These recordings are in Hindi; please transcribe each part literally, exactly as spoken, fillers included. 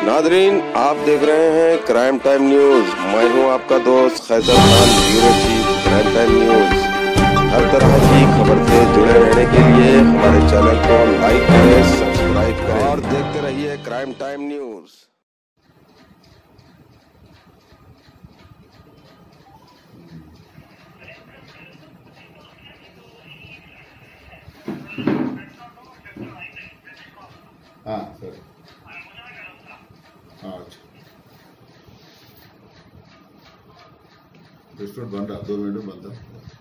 नादरीन, आप देख रहे हैं क्राइम टाइम न्यूज। मैं हूं आपका दोस्त Qaiser Khan, bureau chief crime time news. हर तरह की खबर से जुड़े रहने के लिए हमारे चैनल को लाइक करें, सब्सक्राइब करें और देखते रहिए क्राइम टाइम न्यूज। हाँ सर, हाँ अच्छा, रेस्टोरेंट बन रहा, दो मिनट में बनता।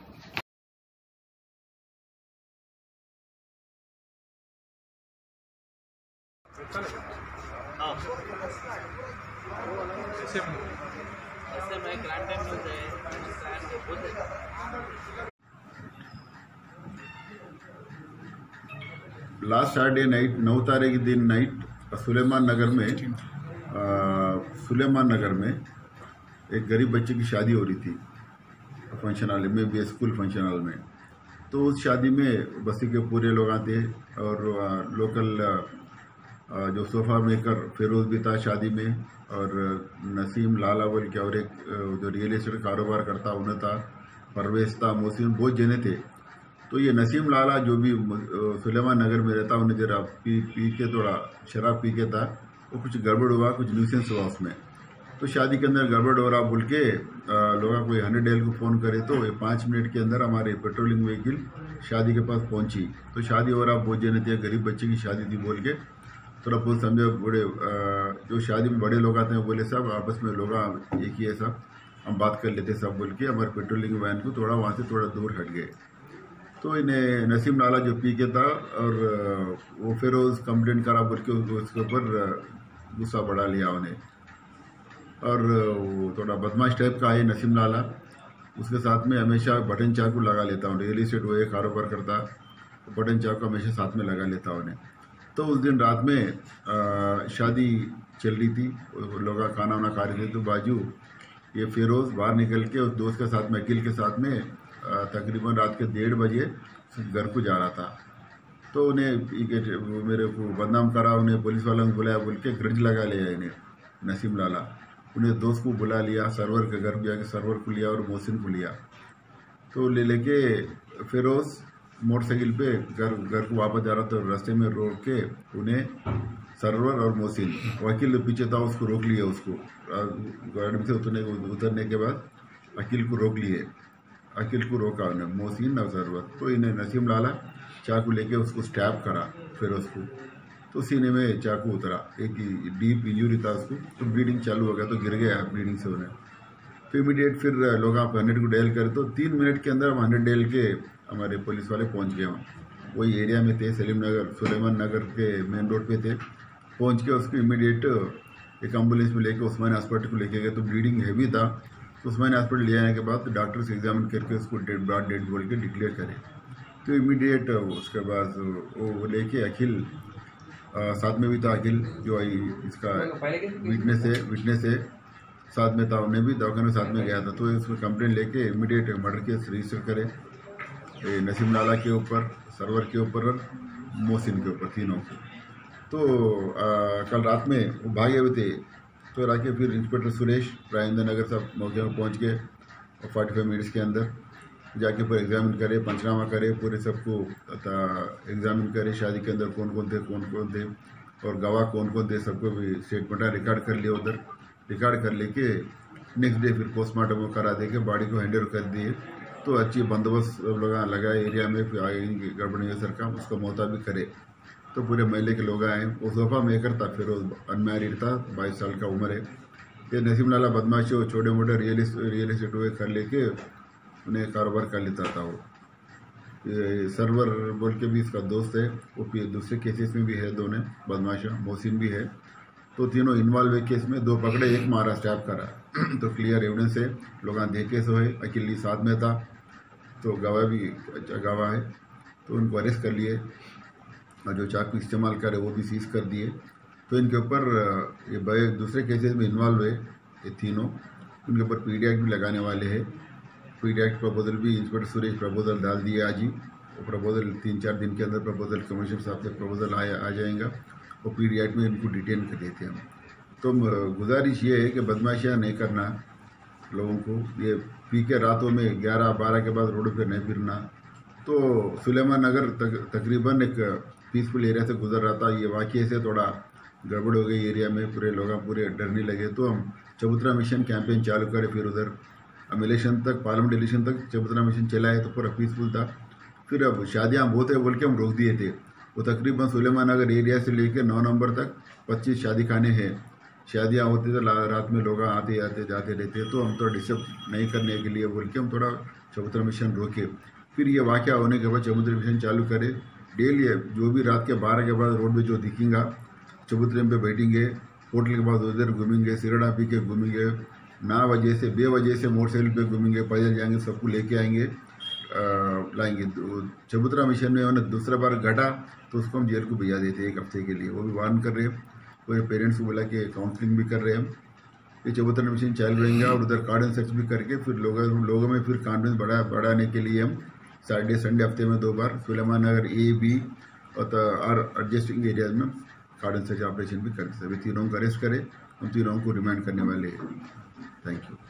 लास्ट सैटरडे नाइट नौ तारीख के दिन नाइट सुलेमान नगर में आ, सुलेमान नगर में एक गरीब बच्चे की शादी हो रही थी फंक्शन हॉल में, भी स्कूल फंक्शन हॉल में। तो उस शादी में बस्ती के पूरे लोग आते और आ, लोकल आ, जो सोफा मेकर फेरोज भी था शादी में, और नसीम लाला बोल के और एक जो रियल एस्टेट कारोबार करता उन्हें था, परवेज था, मोहसिन, बहुत जने थे। तो ये नसीम लाला जो भी सुलेमान नगर में रहता, उन्हें जरा पी पी के थोड़ा शराब पी के था, वो कुछ गड़बड़ हुआ, कुछ न्यूसेंस हुआ उसमें। तो शादी के अंदर गड़बड़ हो रहा बोल के लोग कोई हंड्रेड डेल को फ़ोन करे, तो ये पाँच मिनट के अंदर हमारे पेट्रोलिंग व्हीकल शादी के पास पहुंची। तो शादी हो रहा, बहुत जने थे, गरीब बच्चे की शादी थी बोल के थोड़ा बहुत समझे। बड़े जो शादी में बड़े लोग आते हैं बोले साहब आपस में लोग एक ही है साहब, हम बात कर लेते सब बोल के हमारे पेट्रोलिंग वैन को थोड़ा वहाँ से थोड़ा दूर हट गए। तो इन्हें नसीम लाला जो पी के था और वो फेरोज कंप्लेंट करा बोल के उसके ऊपर गुस्सा बढ़ा लिया उन्हें, और वो थोड़ा बदमाश टाइप का है नसीम लाला। उसके साथ में हमेशा बटन चाकू लगा लेता हूँ, रियल इस्टेट वो एक कारोबार करता, तो बटन चाकू हमेशा साथ में लगा लेता उन्हें। तो उस दिन रात में आ, शादी चल रही थी, लोग खाना वाना खा रहे थे, तो बाजू ये फेरोज बाहर निकल के उस दोस्त के साथ में, अकील के साथ में तकरीबन रात के डेढ़ बजे घर को जा रहा था। तो उन्हें मेरे को बदनाम करा, उन्हें पुलिस वालों ने बुलाया बोल के ग्रज लगा लिया इन्हें नसीम लाला। उन्हें दोस्त को बुला लिया, सरवर के घर भी आके सरवर को लिया और मोहसिन को लिया। तो ले लेके फेरोज मोटरसाइकिल पे घर घर को वापस जा रहा, तो रास्ते में रोक के उन्हें सरवर और मोहसिन, वकील पीछे था, उसको रोक लिया। उसको गाड़ी से उतरने उतरने के बाद अकील को रोक लिए, अकील को रोका उन्हें, मोहसिन और सरवर। तो इन्हें नसीम लाला चाकू लेके उसको स्टैब करा फिरोज को, तो सीने में चाकू उतरा, एक डीप इंजरी था उसको, तो ब्लीडिंग चालू हो गया, तो गिर गया ब्लीडिंग से उन्हें। तो इमीडिएट फिर लोग आप हंड्रेड को डेल करे, तो तीन मिनट के अंदर हम हंड्रेड डेल के हमारे पुलिस वाले पहुंच गए। वहाँ वही एरिया में थे, सलीम नगर सुलेमान नगर के मेन रोड पे थे। पहुंच के उसको इमीडिएट एक एम्बुलेंस में लेके उस्मानी हॉस्पिटल को लेके गए। तो ब्लीडिंग हैवी था, तो उस्मानी हॉस्पिटल ले आने के बाद डॉक्टर से एग्जामिन करके उसको डेड ब्रॉड डेड बोल के डिक्लेयर करे। तो इमीडिएट उसके बाद वो लेके अखिल साथ में भी था, अखिल जो इसका विटनेस है विटनेस है साथ में था, उन्हें भी दवाखाने साथ में गया था। तो उसमें कंप्लेंट लेके इमीडिएट मर्डर केस रजिस्टर करे नसीम लाला के ऊपर, सरवर के ऊपर और मोहसिन के ऊपर, तीनों को। तो आ, कल रात में वो भागे हुए थे, तो राके फिर इंस्पेक्टर सुरेश राजेंद्र नगर साहब मौके पर पहुँच गए और फोर्टी फाइव मिनट्स के अंदर जाके पूरा एग्जामिन करे, पंचनामा करे, पूरे सबको एग्जामिन करे, शादी के अंदर कौन कौन थे कौन कौन थे और गवाह कौन कौन थे, सबको भी स्टेटमेंट रिकॉर्ड कर लिया। उधर रिकॉर्ड कर लेके नेक्स्ट डे फिर पोस्टमार्टम करा दे के बॉडी को हैंड ओवर कर दिए। तो अच्छी बंदोबस्त लगा लगा एरिया में, फिर आगे गड़बड़ नहीं सरकार उसका मुताबिक करे। तो पूरे महल्ले के लोग आए। वो सोफा मेकर था, फिर अनमैरिड था, बाईस साल का उम्र है। ये नसीम लाला बदमाशी वो छोटे मोटे रियल रियल एस्टेट हुए कर लेके उन्हें कारोबार कर लेता था। वो ये सरवर बोल के भी इसका दोस्त है, वो दूसरे केसेस में भी है, दोनों बदमाशा, मोहसिन भी है। तो तीनों इन्वॉल्व है केस में, दो पकड़े, एक मारा, स्टैप करा। तो क्लियर एविडेंस है, लोग देखे सो है, अकेली साथ में था, तो गवाह भी अच्छा गवाह है। तो उनको अरेस्ट कर लिए और जो चाकू इस्तेमाल करे वो भी सीज कर दिए। तो इनके ऊपर ये दूसरे केसेस में इन्वॉल्व है ये तीनों, उनके ऊपर पी डी एक्ट भी लगाने वाले हैं। पी डी एक्ट प्रपोजल भी इंस्पेक्टर सुरेश प्रपोजल डाल दिए आज ही। वो प्रपोजल तीन चार दिन के अंदर प्रपोजल कमिश्नर साहब से प्रपोजल आया आ जाएगा, वो पी डी एक्ट में इनको डिटेन कर देते हैं हम। तो गुजारिश ये है कि बदमाशियाँ नहीं करना लोगों को, ये पी के रातों में ग्यारह बारह के बाद रोड पे नहीं फिरना। तो सुलेमान नगर तक, तकरीबन एक पीसफुल एरिया से गुजर रहा था, ये वाक़ये से थोड़ा गड़बड़ हो गई एरिया में, पूरे लोग पूरे डरने लगे। तो हम चबूतरा मिशन कैंपेन चालू करे, फिर उधर हम इलेक्शन तक, पार्लियामेंट इलेक्शन तक चबूतरा मिशन चलाए तो पूरा पीसफुल था। फिर अब शादियाँ बहुत है बोल के हम रोक दिए थे। वो तकरीबन सुलेमान नगर एरिया से लेकर नौ नंबर तक पच्चीस शादी खाने हैं, शादियाँ होती तो रात में लोग आते आते जाते रहते, तो हम थोड़ा डिस्टर्ब नहीं करने के लिए बोल के हम थोड़ा चबूतरा मिशन रोके। फिर ये वाक़या होने के बाद चबूतरा मिशन चालू करे। डेली जो भी रात के बारह के बाद रोड में जो दिखेगा चबूतरे पे बैठेंगे, होटल के बाद उधर घूमेंगे, सिगड़ा पी के घूमेंगे, ना वजह से बे वजह से मोटरसाइकिल पे घूमेंगे, पैदल जाएंगे, सबको लेके आएंगे, लाएंगे। चबूतरा मिशन में उन्होंने दूसरा बार घटा तो उसको हम जेल को भेजा देते एक हफ्ते के लिए, वो भी वार्न कर रहे हैं। पूरे पेरेंट्स को बोला कि काउंसलिंग भी कर रहे हैं हम, ये चबूतरा मिशन चालू रहेंगे। और उधर कार्डन सर्च भी करके फिर लोगों लोगों में फिर कॉन्फिडेंस बढ़ा बढ़ाने के लिए हम सैटरडे संडे हफ्ते में दो बार सुलेमान नगर ए बी और एडजस्टिंग एरियाज में कार्डन सर्च ऑपरेशन भी करते हैं। तीनों को अरेस्ट करें, हम तीनों को रिमांड करने वाले हैं। Thank you.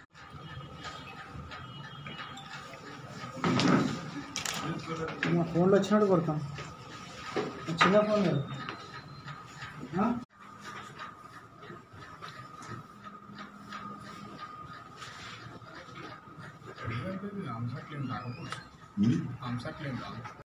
ఫోన్లో వచ్చినట్టు కొడతాం, చిన్న ఫోన్ కదా. आमचा क्लेम दाखवतो आमचा क्लेम दाखव